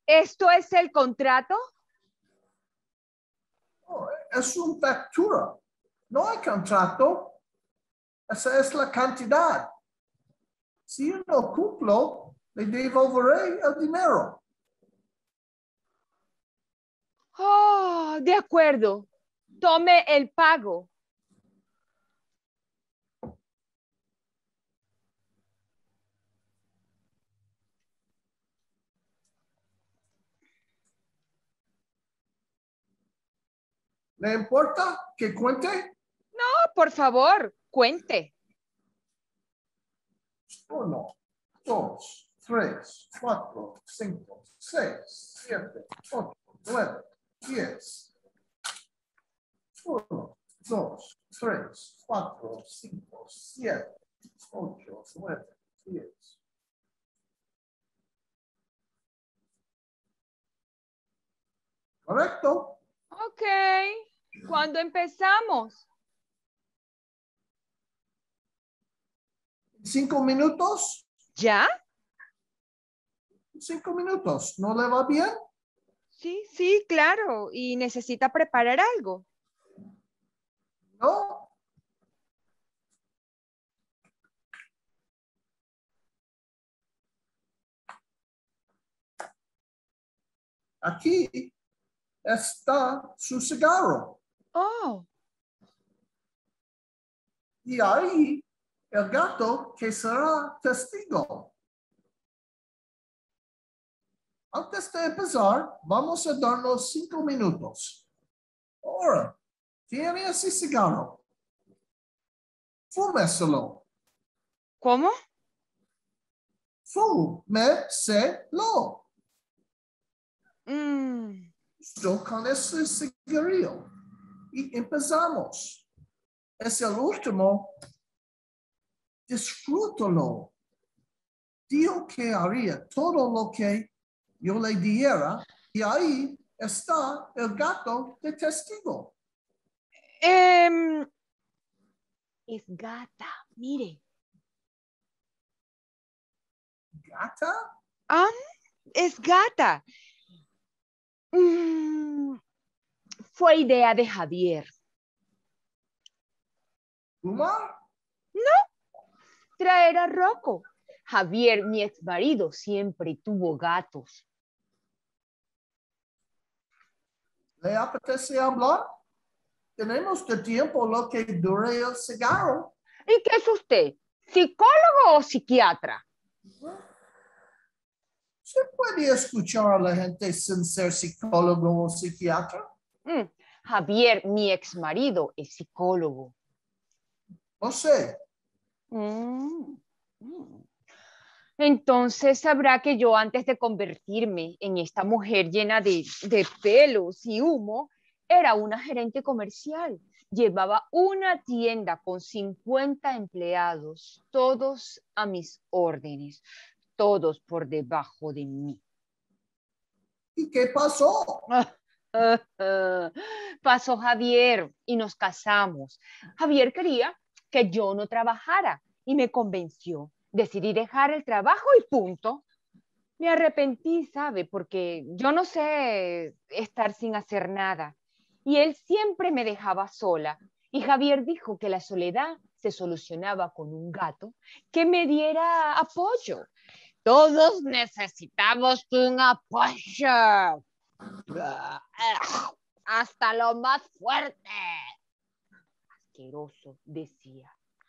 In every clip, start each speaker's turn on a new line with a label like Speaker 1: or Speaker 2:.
Speaker 1: ¿Esto es el contrato?
Speaker 2: Oh, es una factura. No hay contrato. Esa es la cantidad. Si yo no cumplo, le devolveré el dinero.
Speaker 1: Oh, de acuerdo. Tome el pago.
Speaker 2: ¿Le importa que cuente?
Speaker 1: No, por favor, cuente.
Speaker 2: 1, 2, 3, 4, 5, 6, 7, 8, 9, 10. 1, 2, 3, 4, 5, 7, 8, 9, 10. ¿Correcto?
Speaker 1: Ok. ¿Cuándo empezamos?
Speaker 2: 5 minutos.
Speaker 1: ¿Ya?
Speaker 2: 5 minutos. ¿No le va bien?
Speaker 1: Sí, claro. ¿Y necesita preparar algo?
Speaker 2: No. Aquí está su cigarro.
Speaker 1: Oh,
Speaker 2: Y ahí el gato que será testigo. Antes de empezar, vamos a darnos 5 minutos. Ahora, tiene ese cigarro. Fúmeselo.
Speaker 1: ¿cómo?
Speaker 2: Fúmeselo.
Speaker 1: Mm,
Speaker 2: Esto con ese cigarrillo. Y empezamos. Es el último. Disfrútalo. Dijo que haría todo lo que yo le diera y ahí está el gato de testigo.
Speaker 1: em, es gata, mire.
Speaker 2: ¿Gata?
Speaker 1: Ah, es gata. Mm, fue idea de Javier.
Speaker 2: ¿Fumar?
Speaker 1: Traer a Rocco. Javier, mi ex marido, siempre tuvo gatos.
Speaker 2: ¿Le apetece hablar? Tenemos de tiempo lo que dure el cigarro.
Speaker 1: ¿Y qué es usted? ¿Psicólogo o psiquiatra?
Speaker 2: ¿Se puede escuchar a la gente sin ser psicólogo o psiquiatra?
Speaker 1: Mm, Javier, mi ex marido, es psicólogo.
Speaker 2: No sé.
Speaker 1: Mm, mm. Entonces sabrá que yo antes de convertirme en esta mujer llena de pelos y humo, era una gerente comercial. Llevaba una tienda con 50 empleados, todos a mis órdenes, todos por debajo de mí.
Speaker 2: ¿Y qué pasó?
Speaker 1: Pasó Javier y nos casamos. Javier quería que yo no trabajara y me convenció. Decidí dejar el trabajo y punto. Me arrepentí, ¿sabe? Porque yo no sé estar sin hacer nada. Y él siempre me dejaba sola. Y Javier dijo que la soledad se solucionaba con un gato que me diera apoyo. Todos necesitamos un apoyo. Hasta lo más fuerte. Asqueroso, decía.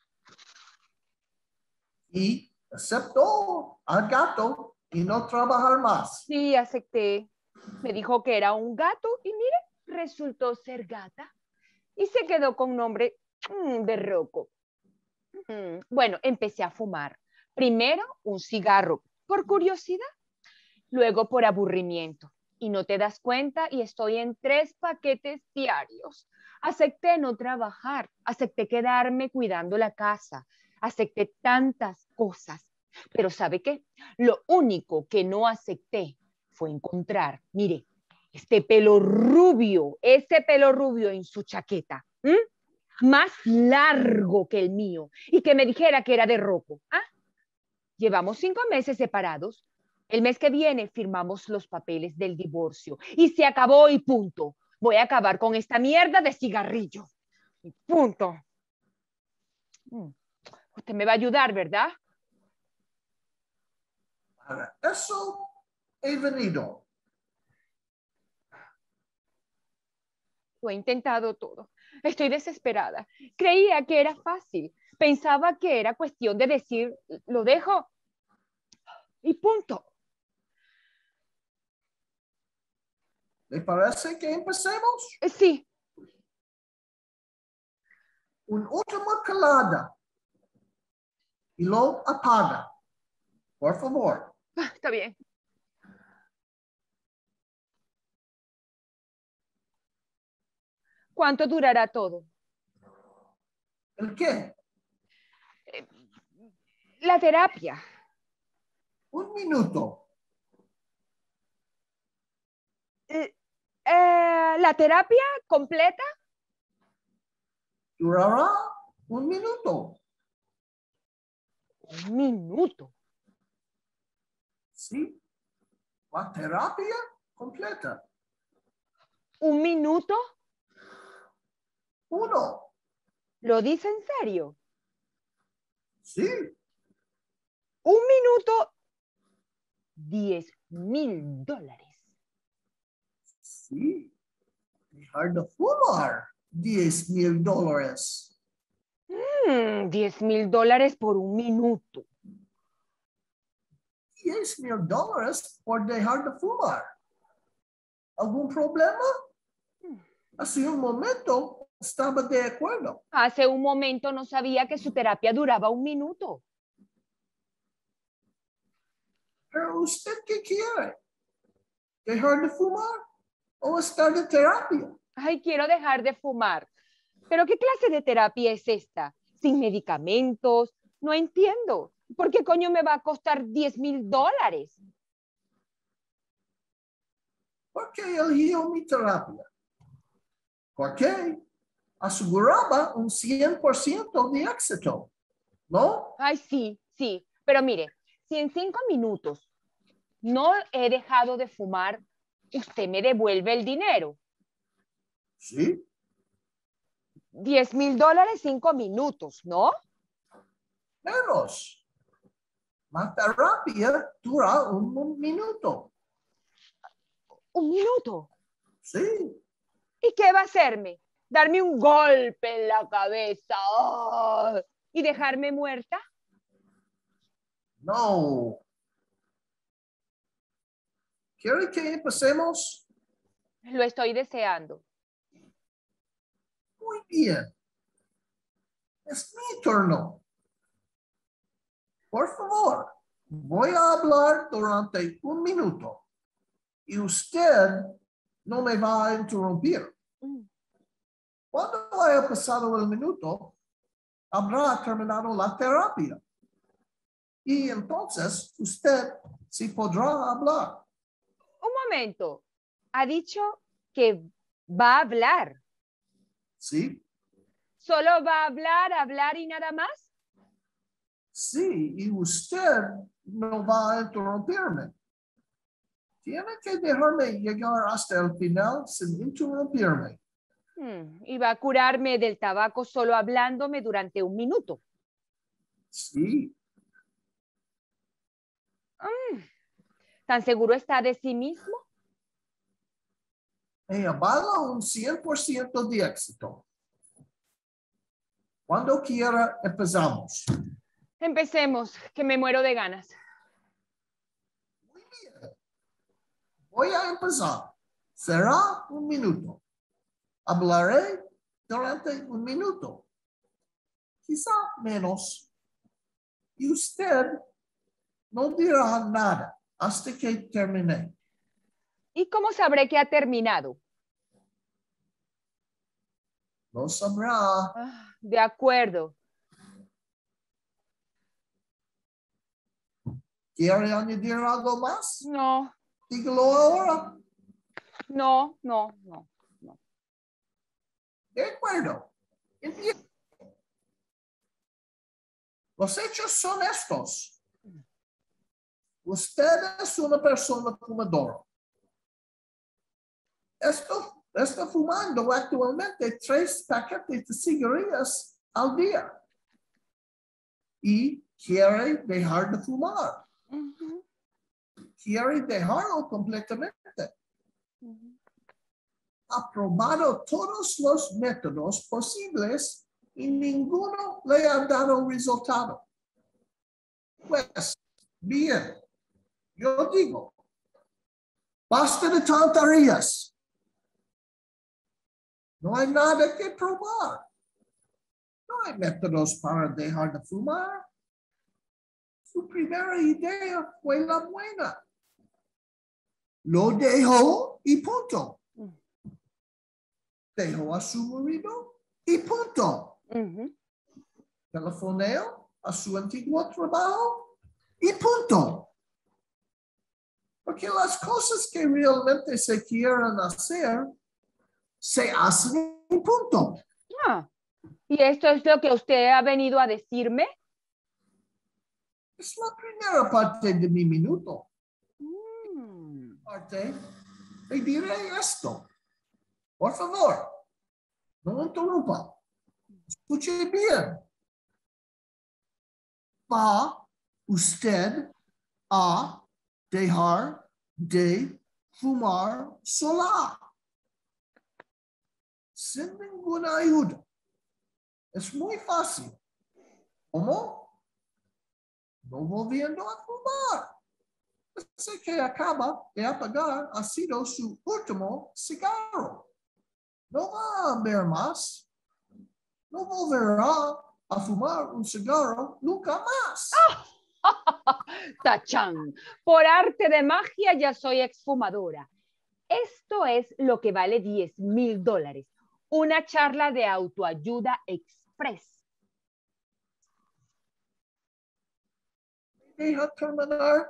Speaker 2: Y aceptó al gato y no trabajar más.
Speaker 1: Sí, acepté. Me dijo que era un gato y mire, resultó ser gata. Y se quedó con nombre de Rocco. Bueno, empecé a fumar. Primero un cigarro, por curiosidad, luego por aburrimiento. Y no te das cuenta y estoy en 3 paquetes diarios. Acepté no trabajar, acepté quedarme cuidando la casa, acepté tantas cosas. Pero ¿sabe qué? Lo único que no acepté fue encontrar, mire, ese pelo rubio en su chaqueta, más largo que el mío, y que me dijera que era de Rocco. ¿Ah? Llevamos 5 meses separados. El mes que viene firmamos los papeles del divorcio y se acabó y punto. Voy a acabar con esta mierda de cigarrillo. Y punto. Usted me va a ayudar, ¿verdad?
Speaker 2: Para eso he venido.
Speaker 1: Lo he intentado todo. Estoy desesperada. Creía que era fácil. Pensaba que era cuestión de decir, lo dejo y punto.
Speaker 2: ¿Le parece que empecemos?
Speaker 1: Sí,
Speaker 2: Un última calada y lo apaga, por favor.
Speaker 1: está bien. ¿Cuánto durará todo?
Speaker 2: ¿El qué?
Speaker 1: La terapia.
Speaker 2: Un minuto.
Speaker 1: ¿La terapia completa?
Speaker 2: Durará un minuto.
Speaker 1: Un minuto.
Speaker 2: Sí, la terapia completa.
Speaker 1: ¿Un minuto?
Speaker 2: Uno.
Speaker 1: ¿Lo dice en serio?
Speaker 2: Sí,
Speaker 1: Un minuto, $10,000.
Speaker 2: sí. Dejar de fumar. $10,000.
Speaker 1: $10,000 por un minuto.
Speaker 2: $10,000 por dejar de fumar. ¿Algún problema? Hace un momento estaba de acuerdo.
Speaker 1: Hace un momento no sabía que su terapia duraba un minuto.
Speaker 2: ¿Pero usted qué quiere? ¿Dejar de fumar o estar de terapia?
Speaker 1: Ay, quiero dejar de fumar. ¿Pero qué clase de terapia es esta? ¿Sin medicamentos? No entiendo. ¿Por qué coño me va a costar $10,000?
Speaker 2: ¿Por qué eligió mi terapia? Porque aseguraba un 100% de éxito, ¿no?
Speaker 1: Ay, sí, sí. Pero mire, si en 5 minutos no he dejado de fumar, usted me devuelve el dinero.
Speaker 2: Sí,
Speaker 1: $10,000, 5 minutos, ¿no?
Speaker 2: menos. La terapia dura un minuto.
Speaker 1: Un minuto.
Speaker 2: Sí,
Speaker 1: ¿Y qué va a hacerme? ¿Darme un golpe en la cabeza? ¡Oh! ¿Y dejarme muerta?
Speaker 2: no. ¿Quiere que empecemos?
Speaker 1: Lo estoy deseando.
Speaker 2: Muy bien. Es mi turno. Por favor, voy a hablar durante un minuto y usted no me va a interrumpir. Cuando haya pasado el minuto, habrá terminado la terapia. Y entonces usted sí podrá hablar.
Speaker 1: Un momento. Ha dicho que va a hablar.
Speaker 2: ¿Sí?
Speaker 1: ¿Solo va a hablar y nada más?
Speaker 2: Sí, y usted no va a interrumpirme. Tiene que dejarme llegar hasta el final sin interrumpirme.
Speaker 1: Y va a curarme del tabaco solo hablándome durante un minuto.
Speaker 2: Sí,
Speaker 1: ¿Tan seguro está de sí mismo?
Speaker 2: me avala un 100% de éxito. Cuando quiera, empezamos.
Speaker 1: Empecemos, que me muero de ganas.
Speaker 2: Muy bien. Voy a empezar. Será un minuto. Hablaré durante un minuto. Quizá menos. Y usted no dirá nada hasta que termine.
Speaker 1: ¿Y cómo sabré que ha terminado?
Speaker 2: Lo sabrá.
Speaker 1: De acuerdo.
Speaker 2: ¿Quiere añadir algo más?
Speaker 1: No,
Speaker 2: Dígalo ahora.
Speaker 1: no.
Speaker 2: De acuerdo. Empiezo. Los hechos son estos. usted es una persona fumadora. Está fumando actualmente 3 paquetes de cigarrillas al día y quiere dejar de fumar. Quiere dejarlo completamente. Ha probado todos los métodos posibles y ninguno le ha dado resultado. Pues, bien, yo digo, basta de tonterías. No hay nada que probar. No hay métodos para dejar de fumar. Su primera idea fue la buena. Lo dejó y punto. Dejó a su marido y punto. Telefoneo a su antiguo trabajo y punto. Porque las cosas que realmente se quieren hacer se hacen y punto.
Speaker 1: Ah, ¿y esto es lo que usted ha venido a decirme?
Speaker 2: Es la primera parte de mi minuto. Parte, le diré esto. Por favor, no interrumpa. Escuche bien. Va usted a dejar de fumar sola. Sin ninguna ayuda. Es muy fácil. ¿Cómo? No volviendo a fumar. Ese que acaba de apagar ha sido su último cigarro. No va a ver más. No volverá a fumar un cigarro nunca más.
Speaker 1: Tachán, por arte de magia ya soy exfumadora. Esto es lo que vale $10,000. Una charla de autoayuda express.
Speaker 2: ¿Deja terminar?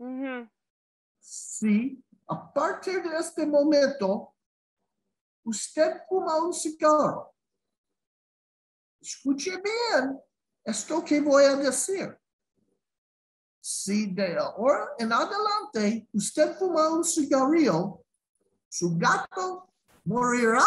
Speaker 2: Sí, a partir de este momento, usted fuma un cigarro. Escuche bien esto que voy a decir. Si de ahora en adelante usted fuma un cigarrillo, su gato morirá.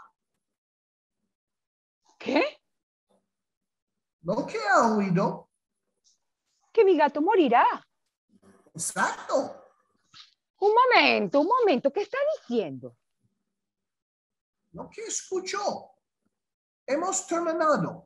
Speaker 1: ¿Qué?
Speaker 2: ¿Lo que ha oído?
Speaker 1: Que mi gato morirá.
Speaker 2: Exacto.
Speaker 1: Un momento, ¿qué está diciendo?
Speaker 2: Lo que escuchó. Hemos terminado.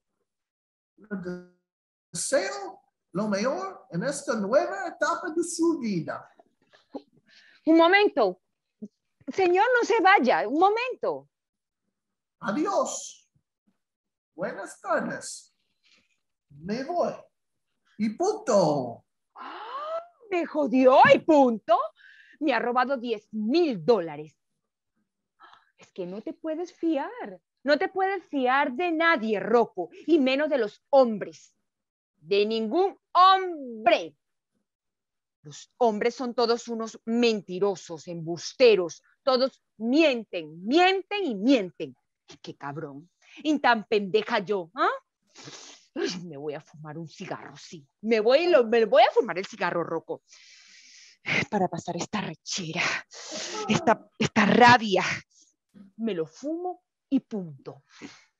Speaker 2: Deseo lo mejor en esta nueva etapa de su vida.
Speaker 1: Un momento. Señor, no se vaya. Un momento.
Speaker 2: Adiós. Buenas tardes. Me voy. Y punto.
Speaker 1: Me jodió y punto. Me ha robado $10,000. Es que no te puedes fiar. No te puedes fiar de nadie, Rocco, y menos de los hombres. De ningún hombre. Los hombres son todos unos mentirosos, embusteros. Todos mienten, mienten y mienten. Ay, qué cabrón. Y tan pendeja yo. ¿Ah? Me voy a fumar un cigarro, sí. Me voy a fumar el cigarro, Rocco. Para pasar esta rechera, esta rabia. Me lo fumo y punto.